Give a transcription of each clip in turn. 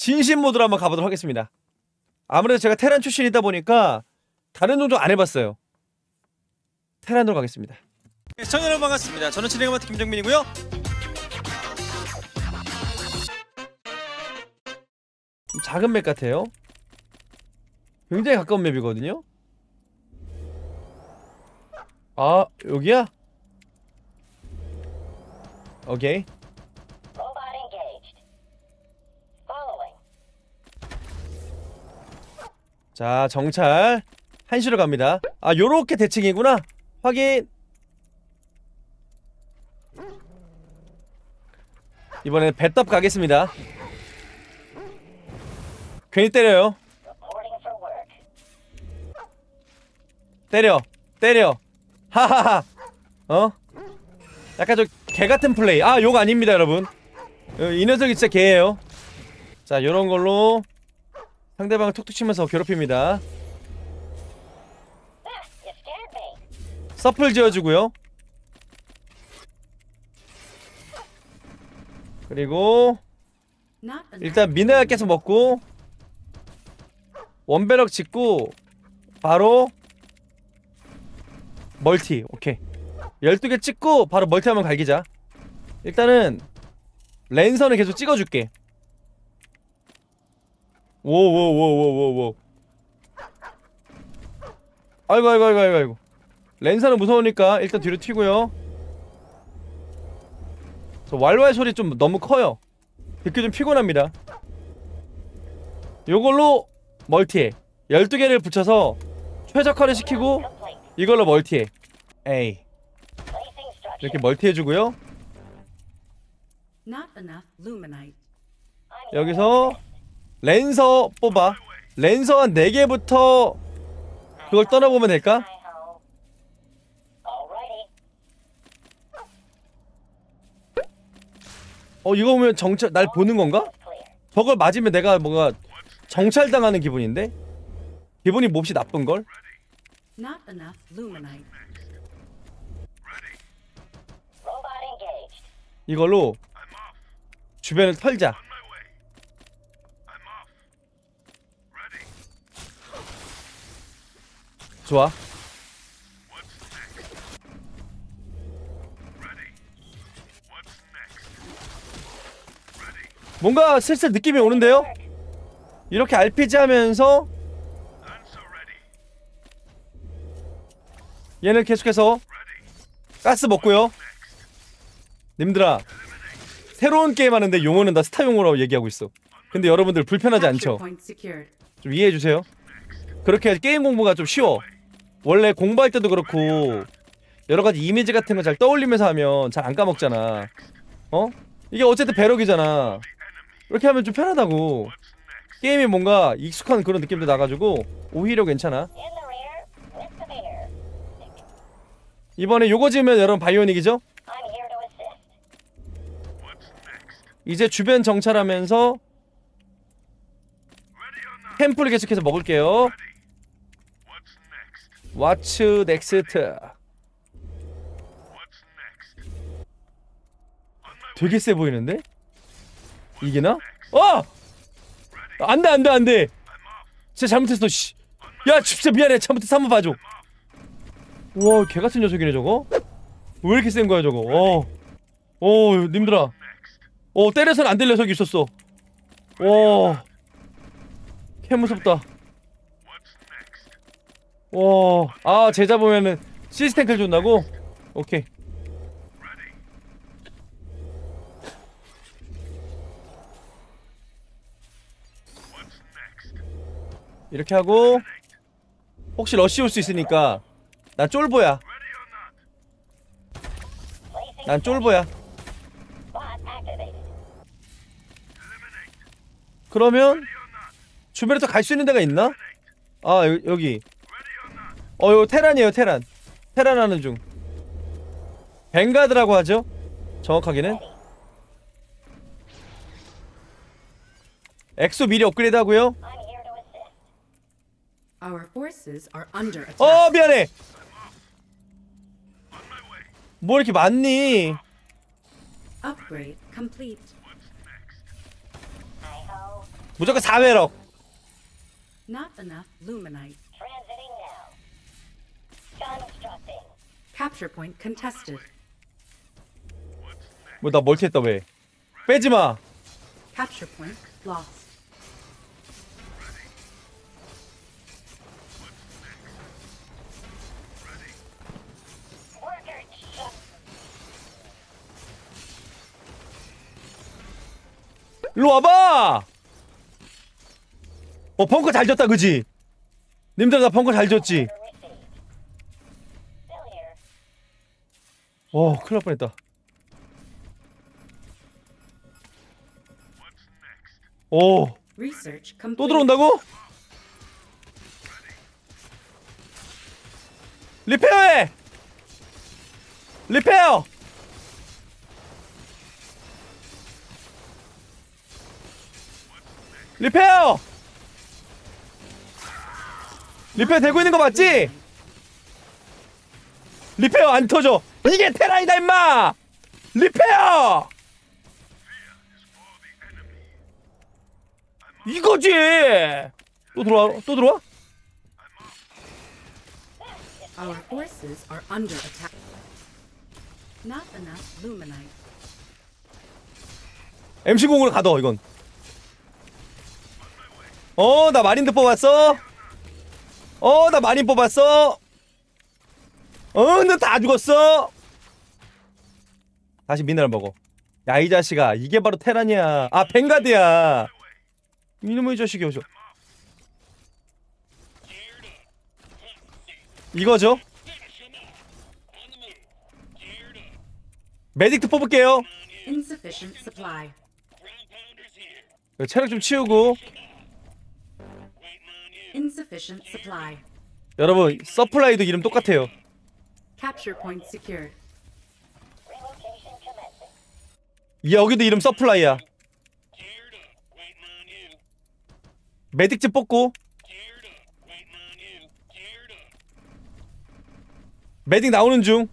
진심 모드로 한번 가보도록 하겠습니다. 아무래도 제가 테란 출신이다 보니까 다른 종족 안 해봤어요. 테란으로 가겠습니다. 시청자 여러분 반갑습니다. 저는 진행을 맡은 김정민이고요. 좀 작은 맵 같아요. 굉장히 가까운 맵이거든요. 아, 여기야? 오케이. 자, 정찰 한시로 갑니다. 아, 요렇게 대칭이구나. 확인. 이번엔 배떡 가겠습니다. 괜히 때려요. 때려 하하하. 약간 저 개같은 플레이. 아, 욕 아닙니다 여러분. 이 녀석이 진짜 개예요. 자, 요런걸로 상대방을 툭툭 치면서 괴롭힙니다. 서플 지어주고요. 그리고 일단 미네랄 계속 먹고 원배럭 짓고 바로 멀티. 오케이. 12개 찍고 바로 멀티 한번 갈기자. 일단은 랜선을 계속 찍어줄게. 오오오오오오. 아이고. 랜선은 무서우니까 일단 뒤로 튀고요. 저 왈왈 소리 좀 너무 커요. 듣기 좀 피곤합니다. 요걸로 멀티해. 12개를 붙여서 최적화를 시키고 이걸로 멀티해. 에이. 이렇게 멀티해주고요. 여기서 랜서 뽑아. 랜서 한 4개부터 그걸 떠나보면 될까? 이거 보면 정찰, 날 보는 건가? 저걸 맞으면 내가 뭔가 정찰당하는 기분인데? 기분이 몹시 나쁜걸? 이걸로 주변을 털자. 좋아. 뭔가 슬슬 느낌이 오는데요? 이렇게 RPG 하면서 얘는 계속해서 가스 먹고요. 님들아, 새로운 게임 하는데 용어는 다 스타 용어라고 얘기하고 있어. 근데 여러분들 불편하지 않죠? 좀 이해해주세요. 그렇게 게임 공부가 좀 쉬워. 원래 공부할 때도 그렇고 여러가지 이미지 같은 거 잘 떠올리면서 하면 잘 안 까먹잖아. 이게 어쨌든 배럭이잖아. 이렇게 하면 좀 편하다고. 게임이 뭔가 익숙한 그런 느낌도 나가지고 오히려 괜찮아. 이번에 요거 지으면 여러분 바이오닉이죠? 이제 주변 정찰하면서 캠프를 계속해서 먹을게요. What's next? 되게 세 보이는데? 이기나? 안돼! 진짜 잘못했어, 씨. 야, 진짜 미안해. 잘못했어. 한번 봐줘. 우와, 개같은 녀석이네 저거? 왜 이렇게 센 거야 저거? 님들아. 때려서는 안 될 녀석이 있었어. 와, 개 무섭다. 와, 아, 제자 보면은 시스템클 준다고? 오케이. 이렇게 하고 혹시 러쉬 올 수 있으니까 난 쫄보야. 그러면 주변에 또 갈 수 있는 데가 있나? 아, 여기. 이거 테란이에요. 테란 하는 중. 뱅가드라고 하죠. 정확하게는. 엑소 미리 업그레이드 하고요. 미안해. 뭐 이렇게 많니? 무조건 4회럭. Not enough luminite. Transiting now. Constructing. Capture point contested. 뭐 나 멀티했다 왜? 빼지마. Capture point lost. Worker shut. 일로 와봐. 벙커 잘 졌다 그지? 님들 나 벙커 잘 졌지? Received. Still here. 큰일 날 뻔했다. Research 또 complete. 들어온다고? 리페어해! 리페어! 리페어! 리페어 되고 있는 거 맞지? 리페어 안 터져! 이게 테라이다 임마! 리페어! 이거지! 또 들어와? 또 들어와? Our forces are under attack. Not enough luminite. MC 공으로 가둬 이건. 나 마린드 뽑았어. 나 마린 뽑았어. 너 다 죽었어. 다시 미네랄 먹어. 야 이 자식아, 이게 바로 테란이야. 아 벵가드야. 이놈의 자식이 오죠. 이거죠? 메딕트 뽑을게요. Insufficient supply. 체력 좀 치우고. Insufficient supply. 여러분 서플라이도 이름 똑같아요. Capture point secured. Relocation commencing. 여기도 이름 서플라이야. 메딕집 뽑고. 메딕 나오는 중.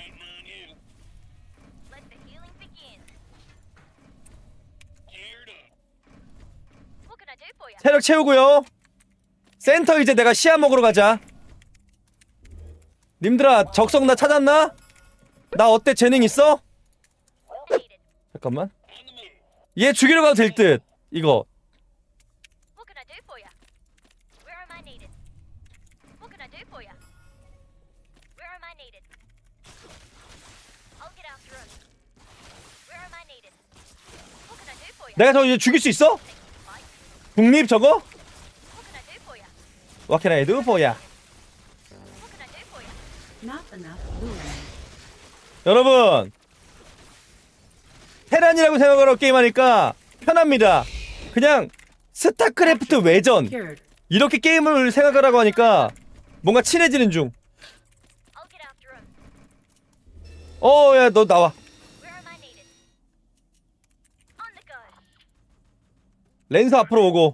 Let the healing begin. What can I do for you? 체력 채우고요. 센터 이제 내가 시야 먹으러 가자. 님들아 적성 나 찾았나? 나 어때? 재능 있어? Well needed. 잠깐만. 얘 죽이러 가도 될 듯. 이거 What can I do for you? Where am I needed? What can I do for you? Where am I needed? I'll get after him. Where am I needed? What can I do for you? 내가 저 이제 죽일 수 있어? Fight. 국립 저거? What can I do for you? What can I do for ya? What can I do for you? Not enough luminite. 여러분 테란이라고 생각하고 게임하니까 편합니다. 그냥 스타크래프트 외전 Secured. 이렇게 게임을 생각하라고 하니까 뭔가 친해지는 중. I'll get after him. 야 너 나와. Where am I needed? On the go. 랜서 앞으로 오고.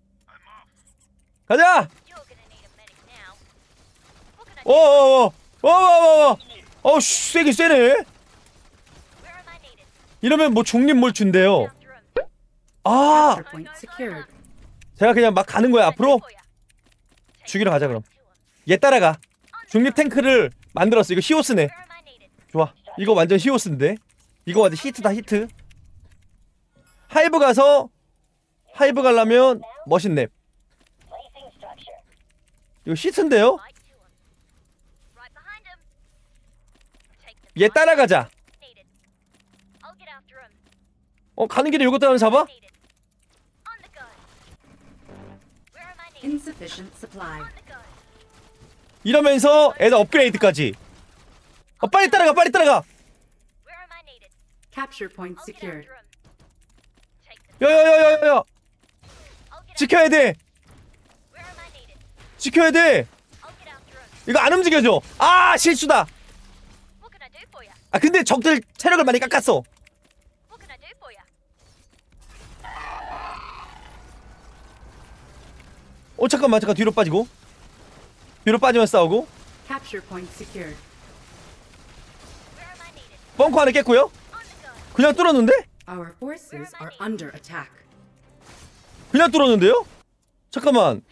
가자. You're gonna need a medic now. What can I do? 세긴 세네. Where am I needed? 이러면 뭐 중립 뭘 준대요. After him. 아 Capture point secured. 제가 그냥 막 가는 거야 앞으로. 죽이러 가자 그럼. 얘 따라가. 중립 탱크를 만들었어. 이거 히오스네. Where am I needed? 좋아. 이거 완전 히오스인데. 이거 완전 히트다 히트. 하이브 가서 하이브 가려면 멋있네. Placing structure. 이거 히트인데요. Fight to him. Right behind him. Take them. 얘 따라가자. Needed. I'll get after him. 가는 길에 이것도 하나 잡아? Needed. On the go. Where am I needed? Insufficient supply. On the go. 이러면서 애들 업그레이드까지. 빨리 따라가 빨리 따라가. Where am I needed? Capture point I'll get secured. after him. Take them. 야야야야야. I'll get 지켜야 돼. Where am I needed? 지켜야 돼. I'll get after him. 이거 안 움직여져. 아 실수다. What can I do for you? 근데 적들 체력을 많이 깎았어. What can I do for you? 잠깐만 뒤로 빠지고. 뒤로 빠지면 싸우고. Capture point secured. Where am I needed? 벙커 하나 깼고요. On the go. 그냥 뚫었는데? Our forces are under attack. 그냥 뚫었는데요? 잠깐만.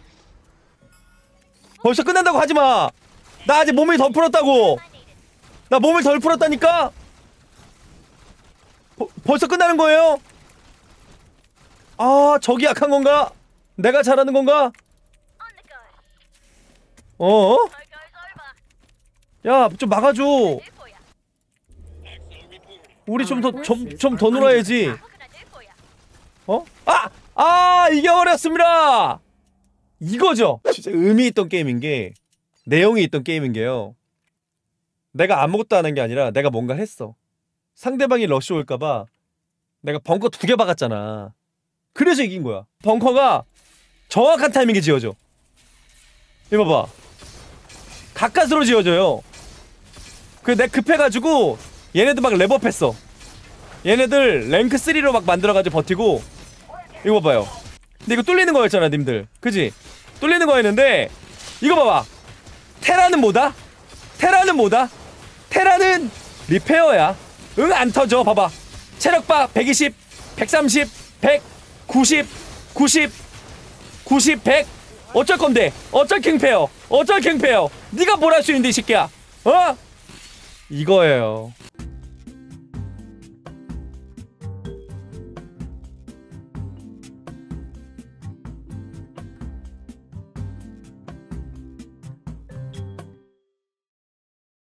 벌써 끝난다고 하지마. 나 아직 몸을 덜 풀었다고. 나 몸을 덜 풀었다니까. 벌써 끝나는 거예요? 아, 적이 약한 건가? 내가 잘하는 건가? On the go. 어? So goes over. 야, 좀 막아줘. Do for ya. 우리 좀 더 놀아야지. What can I do for ya? 어? 이겨버렸습니다. 이거죠. 진짜 의미 있던 게임인 게, 내용이 있던 게임인 게요. 내가 아무것도 안 한 게 아니라 내가 뭔가 했어. 상대방이 러쉬 올까봐 내가 벙커 2개 박았잖아. 그래서 이긴 거야. 벙커가 정확한 타이밍에 지어져. 이거 봐봐. 가까스로 지어져요. 그 내가 급해가지고 얘네들 막 랩업했어. 얘네들 랭크 3로 막 만들어가지고 버티고. 이거 봐봐요. 근데 이거 뚫리는 거였잖아 님들, 그지? 뚫리는 거였는데 이거 봐봐. 테라는 뭐다? 테라는 뭐다? 테라는 리페어야. 응, 안 터져. 봐봐. 체력바 120, 130, 100, 90, 90, 90, 100. 어쩔 건데? 어쩔 킹페어? 어쩔 킹페어? 네가 뭘 할 수 있는데 이 새끼야? 어? 이거예요.